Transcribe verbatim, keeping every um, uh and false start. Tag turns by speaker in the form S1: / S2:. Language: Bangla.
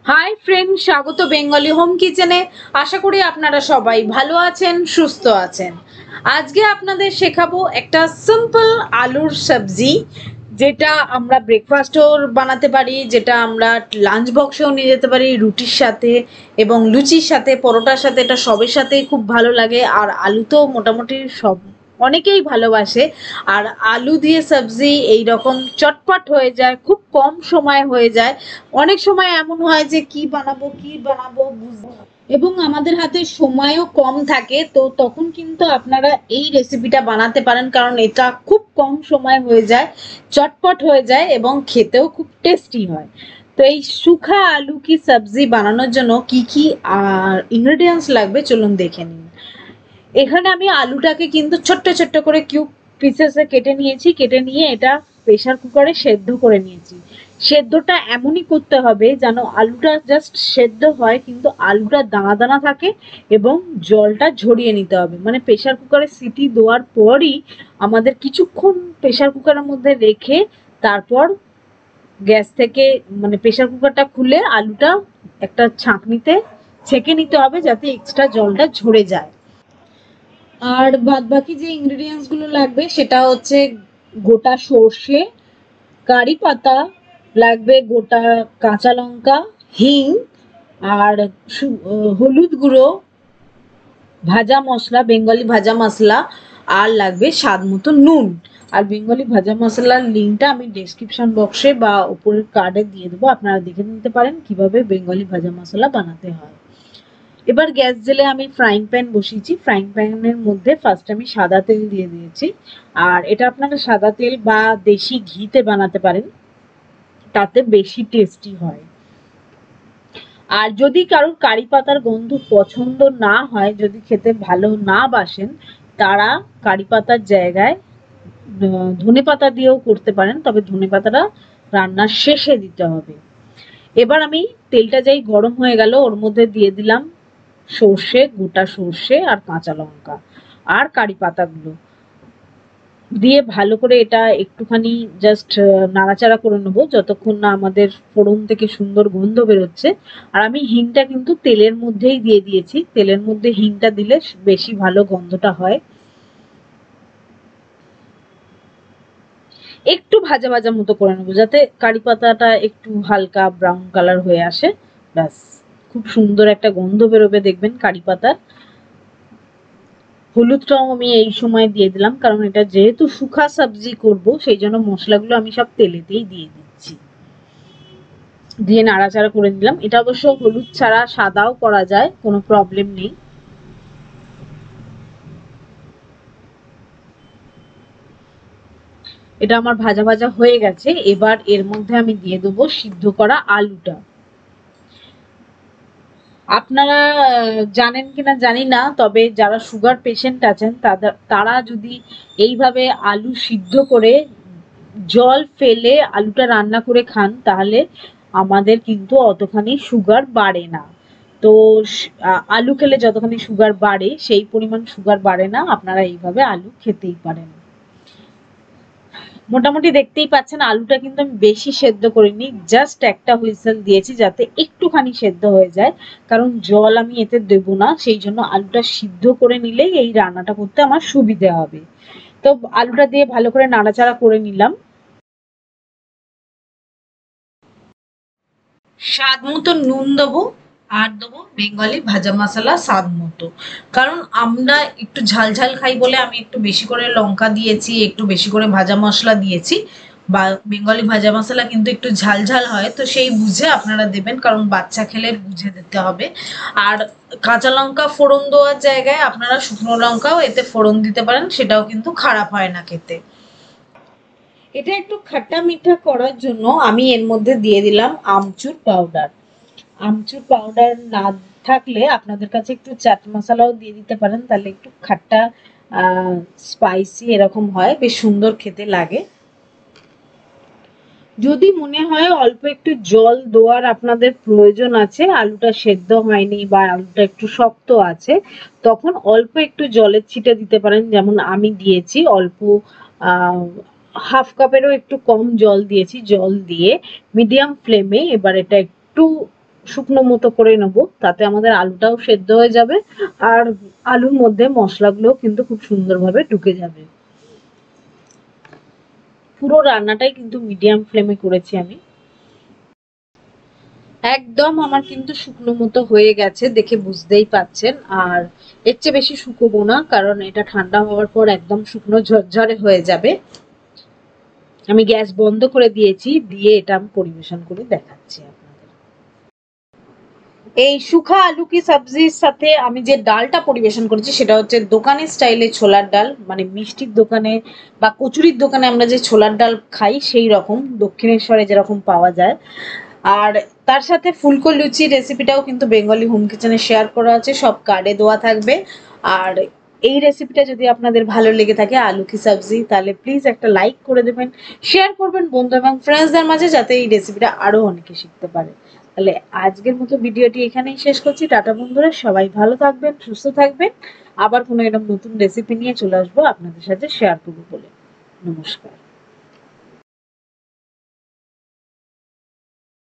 S1: হাই ফ্রেন্ড, স্বাগত বেঙ্গলি হোম কিচেনে। আশা করি আপনারা সবাই ভালো আছেন, সুস্থ আছেন। আজকে আপনাদের শেখাবো একটা সিম্পল আলুর সবজি, যেটা আমরা ব্রেকফাস্টও বানাতে পারি, যেটা আমরা লাঞ্চ বক্সেও নিয়ে যেতে পারি রুটির সাথে এবং লুচির সাথে, পরোটার সাথে। এটা সবের সাথেই খুব ভালো লাগে। আর আলু তো মোটামুটি সব অনেকেই ভালোবাসে। আর আলু দিয়ে সবজি এই রকম চটপট হয়ে যায়, খুব কম সময় হয়ে যায়। অনেক সময় এমন হয় যে কি বানাবো কি বানাবো বুঝবো, এবং আমাদের হাতে সময়ও কম থাকে, তো তখন কিন্তু আপনারা এই রেসিপিটা বানাতে পারেন, কারণ এটা খুব কম সময় হয়ে যায়, চটপট হয়ে যায় এবং খেতেও খুব টেস্টি হয়। তো এই শুখা আলু কি সবজি বানানোর জন্য কি কি আর ইনগ্রেডিয়েন্টস লাগবে চলুন দেখে নিন। এখানে আমি আলুটাকে কিন্তু ছোট্ট ছোট্ট করে কিউব পিসেসে কেটে নিয়েছি। কেটে নিয়ে এটা প্রেসার কুকারে সেদ্ধ করে নিয়েছি। সেদ্ধটা এমনই করতে হবে যেন আলুটা জাস্ট সেদ্ধ হয়, কিন্তু আলুটা দানা দানা থাকে এবং জলটা ঝরিয়ে নিতে হবে। মানে প্রেসার কুকারে সিটি দেওয়ার পরই আমাদের কিছুক্ষণ প্রেসার কুকারের মধ্যে রেখে তারপর গ্যাস থেকে মানে প্রেসার কুকারটা খুলে আলুটা একটা ছাঁকনিতে ছেঁকে নিতে হবে, যাতে এক্সট্রা জলটা ঝরে যায়। আর বাদ বাকি যে ইনগ্রেডিয়েন্টস গুলো লাগবে সেটা হচ্ছে গোটা সর্ষে, কারি পাতা লাগবে, গোটা কাঁচা লঙ্কা, হিং, আর হলুদ গুঁড়ো, ভাজা মশলা, বেঙ্গলি ভাজা মশলা, আর লাগবে স্বাদ মতো নুন। আর বেঙ্গলি ভাজা মশলার লিঙ্কটা আমি ডেসক্রিপশন বক্সে বা উপরের কার্ডে দিয়ে দেবো, আপনারা দেখে নিতে পারেন কিভাবে বেঙ্গলি ভাজা মশলা বানাতে হয়। এবার গ্যাস জেলে আমি ফ্রাইং প্যান বসিয়েছি। ফ্রাইং প্যানের মধ্যে ফার্স্ট আমি সাদা তেল দিয়ে দিয়েছি। আর এটা আপনারা সাদা তেল বা দেশি ঘিতে বানাতে পারেন, তাতে বেশি টেস্টি হয়। আর যদি কারোর কারি পাতার গন্ধ পছন্দ না হয়, যদি খেতে ভালো না বাসেন, তারা কারি পাতার জায়গায় ধনে পাতা দিয়েও করতে পারেন, তবে ধনে পাতাটা রান্নার শেষে দিতে হবে। এবার আমি তেলটা যাই গরম হয়ে গেল, ওর মধ্যে দিয়ে দিলাম সর্ষে, গোটা সর্ষে আর কাঁচা লঙ্কা আর কারি পাতাগুলো দিয়ে ভালো করে এটা একটুখানি জাস্ট নাড়াচাড়া করে নেবো, যতক্ষণ না আমাদের ফোড়ন থেকে সুন্দর গন্ধ বেরোচ্ছে। আর আমি হিংটা কিন্তু তেলের মধ্যেই দিয়ে দিয়েছি। তেলের মধ্যে হিংটা দিলে বেশি ভালো গন্ধটা হয়। একটু ভাজা ভাজা মতো করে নেবো, যাতে কারি পাতাটা একটু হালকা ব্রাউন কালার হয়ে আসে। ব্যাস, খুব সুন্দর একটা গন্ধ বেরোবে দেখবেন কারি পাতার। হলুদটাও আমি এই সময় দিয়ে দিলাম, কারণ এটা যেহেতু শুখা সবজি করব, সেই জন্য মশলাগুলো আমি সব তেলেতেই দিয়ে দিচ্ছি। দিয়ে নাড়াচাড়া করে দিলাম। এটা অবশ্য হলুদ ছাড়া সাদাও করা যায়, কোনো প্রবলেম নেই। এটা আমার ভাজা ভাজা হয়ে গেছে। এবার এর মধ্যে আমি দিয়ে দেবো সিদ্ধ করা আলুটা। আপনারা জানেন কিনা জানি না, তবে যারা সুগার পেশেন্ট আছেন তাদের তারা যদি এইভাবে আলু সিদ্ধ করে জল ফেলে আলুটা রান্না করে খান, তাহলে আমাদের কিন্তু অতখানি সুগার বাড়ে না। তো আলু খেলে যতখানি সুগার বাড়ে সেই পরিমাণ সুগার বাড়ে না। আপনারা এইভাবে আলু খেতেই পারেন। মোটামুটি দেখতেই পাচ্ছেন আলুটা কিন্তু আমি বেশি সেদ্ধ করিনি, জাস্ট একটা হুইসেল দিয়েছি যাতে একটুখানি সেদ্ধ হয়ে যায়, কারণ জল আমি এতে দেবো না। সেই জন্য আলুটা সিদ্ধ করে নিলেই এই রান্নাটা করতে আমার সুবিধে হবে। তো আলুটা দিয়ে ভালো করে নাড়াচাড়া করে নিলাম। স্বাদ মতো নুন দেবো, আর দেবো বেঙ্গলি ভাজা মশলা স্বাদ মতো। কারণ আমরা একটু ঝাল ঝাল খাই বলে আমি একটু বেশি করে লঙ্কা দিয়েছি, একটু বেশি করে ভাজা মশলা দিয়েছি। বা বেঙ্গলি ভাজা মশলা কিন্তু একটু ঝাল ঝাল হয়, তো সেই বুঝে আপনারা দেবেন, কারণ বাচ্চা খেলে বুঝে দিতে হবে। আর কাঁচা লঙ্কা ফোড়ন দেওয়ার জায়গায় আপনারা শুকনো লঙ্কাও এতে ফোড়ন দিতে পারেন, সেটাও কিন্তু খারাপ হয় না খেতে। এটা একটু খাট্টা মিঠা করার জন্য আমি এর মধ্যে দিয়ে দিলাম আমচুর পাউডার। আমচুর পাউডার না থাকলে আপনাদের কাছে একটু চাট মশলাও দিয়ে দিতে পারেন, তাহলে একটু খাট্টা স্পাইসি এরকম হয়, বেশ সুন্দর খেতে লাগে। যদি মনে হয় অল্প একটু জল দেওয়ার আপনাদের প্রয়োজন আছে, আলুটা সেদ্ধ হয়নি বা আলুটা একটু শক্ত আছে, তখন অল্প একটু জলের ছিটে দিতে পারেন, যেমন আমি দিয়েছি অল্প, আহ হাফ কাপেরও একটু কম জল দিয়েছি। জল দিয়ে মিডিয়াম ফ্লেমে এবার এটা একটু শুকনো মতো করে নেবো, তাতে আমাদের আলুটাও সেদ্ধ হয়ে যাবে আর আলুর মধ্যে মশলাগুলো কিন্তু খুব সুন্দরভাবে ঢুকে যাবে। পুরো রান্নাটাই কিন্তু মিডিয়াম ফ্লেমে করেছি আমি। একদম আমার কিন্তু শুকনো মতো হয়ে গেছে, দেখে বুঝতেই পাচ্ছেন। আর এর চেয়ে বেশি শুকোবো না, কারণ এটা ঠান্ডা হওয়ার পর একদম শুকনো ঝরঝরে হয়ে যাবে। আমি গ্যাস বন্ধ করে দিয়েছি, দিয়ে এটা আমি পরিবেশন করে দেখাচ্ছি আপনাদের। এই শুখা আলু কি সবজির সাথে আমি যে ডালটা পরিবেশন করেছি সেটা হচ্ছে দোকানের স্টাইলে ছোলার ডাল, মানে মিষ্টির দোকানে বা কচুরির দোকানে আমরা যে ছোলার ডাল খাই সেই রকম, দক্ষিণেশ্বরে যেরকম পাওয়া যায়। আর তার সাথে ফুলকো লুচি রেসিপিটাও কিন্তু বেঙ্গলি হোম কিচেনে শেয়ার করা আছে, সব কার্ডে দেওয়া থাকবে। আর এই রেসিপিটা যদি আপনাদের ভালো লেগে থাকে আলু কি সবজি, তাহলে প্লিজ একটা লাইক করে দেবেন, শেয়ার করবেন বন্ধু এবং ফ্রেন্ডসদের মাঝে, যাতে এই রেসিপিটা আরো অনেকে শিখতে পারে। তাহলে আজকের মতো ভিডিওটি এখানেই শেষ করছি। টাটা বন্ধুরা, সবাই ভালো থাকবেন, সুস্থ থাকবেন। আবার কোনো এরকম নতুন রেসিপি নিয়ে চলে আসবো আপনাদের সাথে শেয়ার করবো বলে। নমস্কার।